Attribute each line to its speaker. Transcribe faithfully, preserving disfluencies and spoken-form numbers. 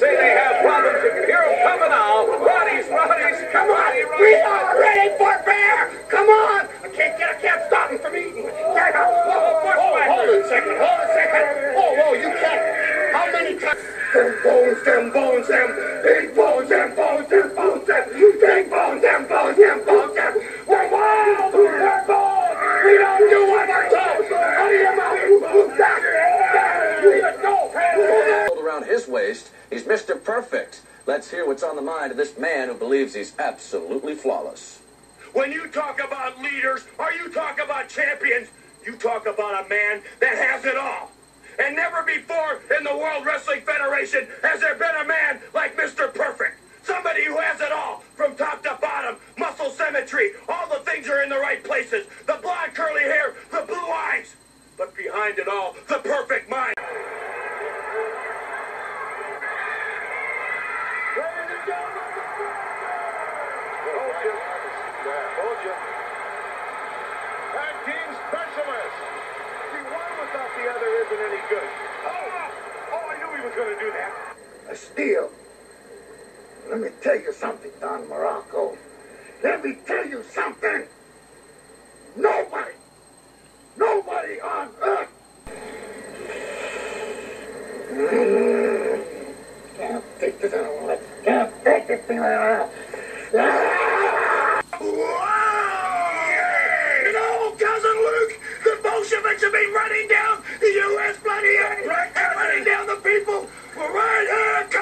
Speaker 1: say they have problems. You can hear them coming now. Ronnie's, Ronnie's, come on.
Speaker 2: We are ready for bear. Come on. I can't get, I can't stop him from eating. Whoa, hold on a second, hold on a second. Whoa, whoa, you can't. How many times? Them bones, them bones, them big bones, them bones, them bones, them big bones, them bones, them bones, them. We're wild, we're bold. We don't do what we're told. Out of your mouth. Let's go.
Speaker 3: Around his waist, he's Mister Perfect. Let's hear what's on the mind of this man who believes he's absolutely flawless.
Speaker 2: When you talk about leaders, or you talk about champions, you talk about a man that has it all. And never before in the World Wrestling Federation has there been a man like Mister Perfect. Somebody who has it all, from top to bottom, muscle symmetry, all the things are in the right places. The blonde curly hair, the blue eyes. But behind it all, the perfect mind.
Speaker 1: Told you. Tag team specialist. See, one without the other isn't any good. Oh, oh, I knew he was going to do that.
Speaker 2: A steal. Let me tell you something, Don Morocco. Let me tell you something. Nobody, nobody on earth. Can't take this anymore. Can't take this anymore. You know, Cousin Luke, the Bolsheviks have been running down the U S bloody A. Right, running down the people. We're right here.